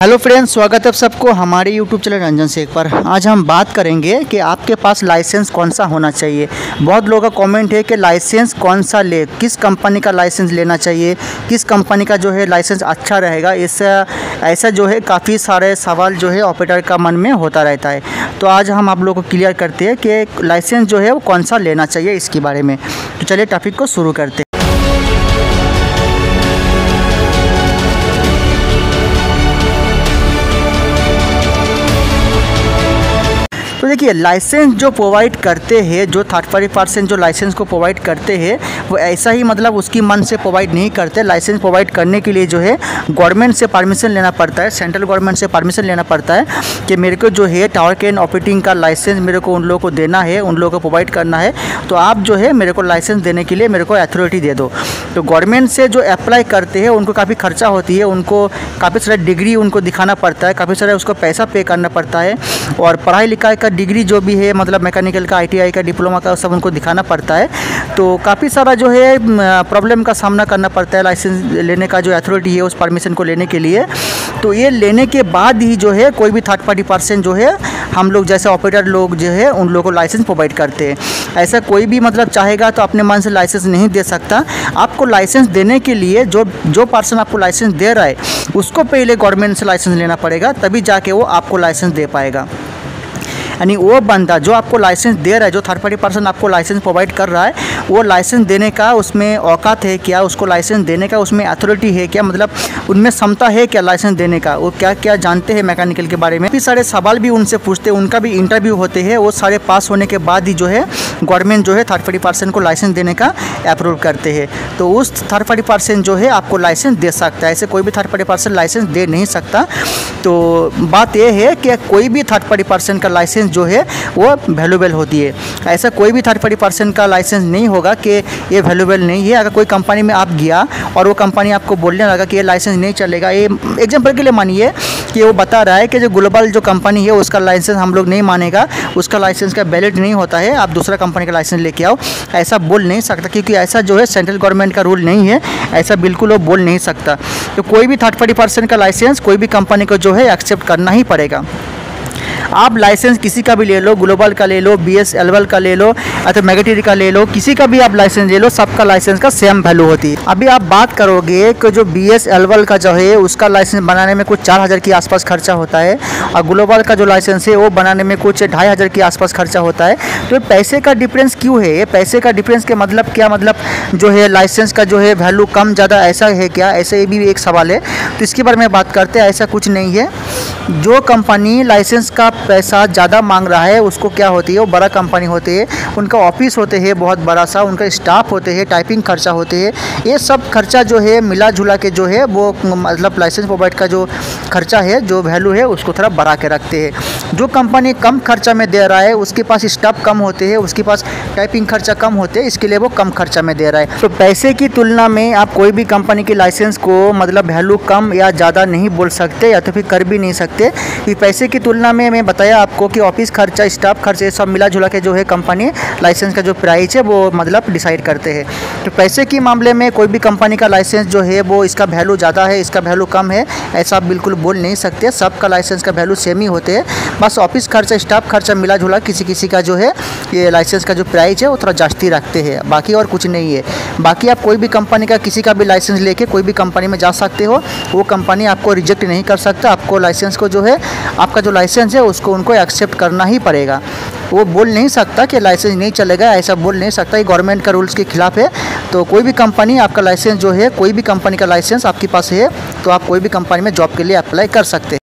Hello friends, स्वागत है आप सबको हमारे यूट्यूब चैनल रंजन शेख पर। आज हम बात करेंगे कि आपके पास लाइसेंस कौन सा होना चाहिए। बहुत लोगों का कमेंट है कि लाइसेंस कौन सा ले, किस कंपनी का लाइसेंस लेना चाहिए, किस कंपनी का जो है लाइसेंस अच्छा रहेगा। ऐसा जो है काफ़ी सारे सवाल जो है ऑपरेटर का मन में होता रहता है। तो आज हम आप लोगों को क्लियर करते हैं कि लाइसेंस जो है वो कौन सा लेना चाहिए इसके बारे में। तो चलिए टॉपिक को शुरू करते हैं। तो देखिए, लाइसेंस जो प्रोवाइड करते हैं, जो थर्ड पार्टी पर्सन जो लाइसेंस को प्रोवाइड करते हैं, वो ऐसा ही मतलब उसकी मन से प्रोवाइड नहीं करते। लाइसेंस प्रोवाइड करने के लिए जो है गवर्नमेंट से परमिशन लेना पड़ता है, सेंट्रल गवर्नमेंट से परमिशन लेना पड़ता है कि मेरे को जो है टावर कैन ऑपरेटिंग का लाइसेंस मेरे को उन लोगों को देना है, उन लोगों को प्रोवाइड करना है। तो आप जो है मेरे को लाइसेंस देने के लिए मेरे को अथॉरिटी दे दो। तो गवर्नमेंट से जो अप्लाई करते हैं उनको काफ़ी खर्चा होती है, उनको काफ़ी सारा डिग्री उनको दिखाना पड़ता है, काफ़ी सारा उसको पैसा पे करना पड़ता है। और पढ़ाई लिखाई का डिग्री जो भी है, मतलब मैकेनिकल का, ITI का, डिप्लोमा का, सब उनको दिखाना पड़ता है। तो काफ़ी सारा जो है प्रॉब्लम का सामना करना पड़ता है लाइसेंस लेने का जो अथॉरिटी है उस परमिशन को लेने के लिए। तो ये लेने के बाद ही जो है कोई भी थर्ड पार्टी पर्सन जो है, हम लोग जैसे ऑपरेटर लोग जो है उन लोगों को लाइसेंस प्रोवाइड करते हैं। ऐसा कोई भी मतलब चाहेगा तो अपने मन से लाइसेंस नहीं दे सकता। आपको लाइसेंस देने के लिए जो पर्सन आपको लाइसेंस दे रहा है उसको पहले गवर्नमेंट से लाइसेंस लेना पड़ेगा, तभी जाके वो आपको लाइसेंस दे पाएगा। यानी वो बंदा जो आपको लाइसेंस दे रहा है, जो थर्ड पार्टी पर्सन आपको लाइसेंस प्रोवाइड कर रहा है, वो लाइसेंस देने का उसमें औकात है क्या, उसको लाइसेंस देने का उसमें अथॉरिटी है क्या, मतलब उनमें क्षमता है क्या लाइसेंस देने का, वो क्या क्या जानते हैं मैकेनिकल के बारे में। काफ़ी सारे सवाल भी उनसे पूछते हैं, उनका भी इंटरव्यू होते हैं। वो सारे पास होने के बाद ही जो है गवर्नमेंट जो है थर्ड पार्टी पर्सन को लाइसेंस देने का अप्रूव करते हैं। तो उस थर्ड पार्टी पर्सन जो है आपको लाइसेंस दे सकता है, ऐसे कोई भी थर्ड पार्टी पर्सन लाइसेंस दे नहीं सकता। तो बात यह है कि कोई भी थर्ड पार्टी पर्सन का लाइसेंस जो है वो वैल्यूएबल होती है। ऐसा कोई भी थर्ड पार्टी पर्सन का लाइसेंस नहीं होगा कि ये वैल्यूएबल नहीं है। अगर कोई कंपनी में आप गया और वो कंपनी आपको बोलने लगा कि ये लाइसेंस नहीं चलेगा, ये एग्जांपल के लिए मानिए कि वो बता रहा है कि जो ग्लोबल जो कंपनी है उसका लाइसेंस हम लोग नहीं मानेगा, उसका लाइसेंस का वैलिड नहीं होता है, आप दूसरा कंपनी का लाइसेंस लेके आओ। ऐसा बोल नहीं सकता, क्योंकि ऐसा जो है सेंट्रल गवर्नमेंट का रूल नहीं है, ऐसा बिल्कुल वो बोल नहीं सकता। तो कोई भी थर्ड पार्टी पर्सन का लाइसेंस कोई भी कंपनी को जो है एक्सेप्ट करना ही पड़ेगा। आप लाइसेंस किसी का भी ले लो, ग्लोबल का ले लो, BSLL का ले लो, अथवा मैग्नेटिक का ले लो, किसी का भी आप लाइसेंस ले लो, सबका लाइसेंस का सेम वैल्यू होती है। अभी आप बात करोगे कि जो BSLL का जो है उसका लाइसेंस बनाने में कुछ 4000 के आसपास खर्चा होता है, और ग्लोबल का जो लाइसेंस है वो बनाने में कुछ 2500 के आसपास खर्चा होता है। तो पैसे का डिफरेंस क्यों है? ये पैसे का डिफरेंस के मतलब क्या, मतलब जो है लाइसेंस का जो है वैल्यू कम ज़्यादा ऐसा है क्या? ऐसे ये भी एक सवाल है। तो इसके बारे में बात करते हैं। ऐसा कुछ नहीं है। जो कंपनी लाइसेंस का पैसा ज़्यादा मांग रहा है उसको क्या होती है, वो बड़ा कंपनी होती है, उनका ऑफिस होते हैं बहुत बड़ा सा, उनका स्टाफ होते हैं, टाइपिंग खर्चा होते हैं। ये सब खर्चा जो है मिला जुला के जो है वो मतलब लाइसेंस प्रोवाइड का जो खर्चा है, जो वैल्यू है, उसको थोड़ा बढ़ा के रखते हैं। जो कंपनी कम खर्चा में दे रहा है उसके पास स्टाफ कम होते हैं, उसके पास टाइपिंग खर्चा कम होते हैं, इसके लिए वो कम खर्चा में दे रहा है। तो पैसे की तुलना में आप कोई भी कंपनी के लाइसेंस को मतलब वैल्यू कम या ज़्यादा नहीं बोल सकते, या तो फिर कर भी नहीं सकते। कि पैसे की तुलना में मैं बताया आपको कि ऑफिस खर्चा, स्टाफ खर्चे, सब मिला जुला के जो है कंपनी लाइसेंस का जो प्राइस है वो मतलब डिसाइड करते हैं। तो पैसे के मामले में कोई भी कंपनी का लाइसेंस जो है वो इसका वैल्यू ज़्यादा है, इसका वैल्यू कम है, ऐसा आप बिल्कुल बोल नहीं सकते। सबका लाइसेंस का वैल्यू सेम ही होते हैं। बस ऑफिस खर्चा, स्टाफ खर्चा मिला जुला किसी किसी का जो है ये लाइसेंस का जो प्राइस है वो थोड़ा जास्ती रखते हैं, बाकी और कुछ नहीं है। बाकी आप कोई भी कंपनी का किसी का भी लाइसेंस लेके कोई भी कंपनी में जा सकते हो, वो कंपनी आपको रिजेक्ट नहीं कर सकता। आपको लाइसेंस को जो है, आपका जो लाइसेंस है उसको उनको एक्सेप्ट करना ही पड़ेगा। वो बोल नहीं सकता कि लाइसेंस नहीं चलेगा, ऐसा बोल नहीं सकता। ये गवर्नमेंट का रूल्स के खिलाफ है। तो कोई भी कंपनी आपका लाइसेंस जो है, कोई भी कंपनी का लाइसेंस आपके पास है तो आप कोई भी कंपनी में जॉब के लिए अप्लाई कर सकते हैं।